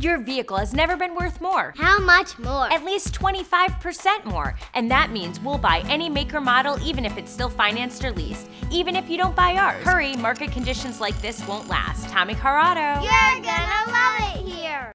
Your vehicle has never been worth more. How much more? At least 25% more. And that means we'll buy any make or model even if it's still financed or leased. Even if you don't buy ours. Hurry, market conditions like this won't last. Tommy Car Auto. You're gonna love it here.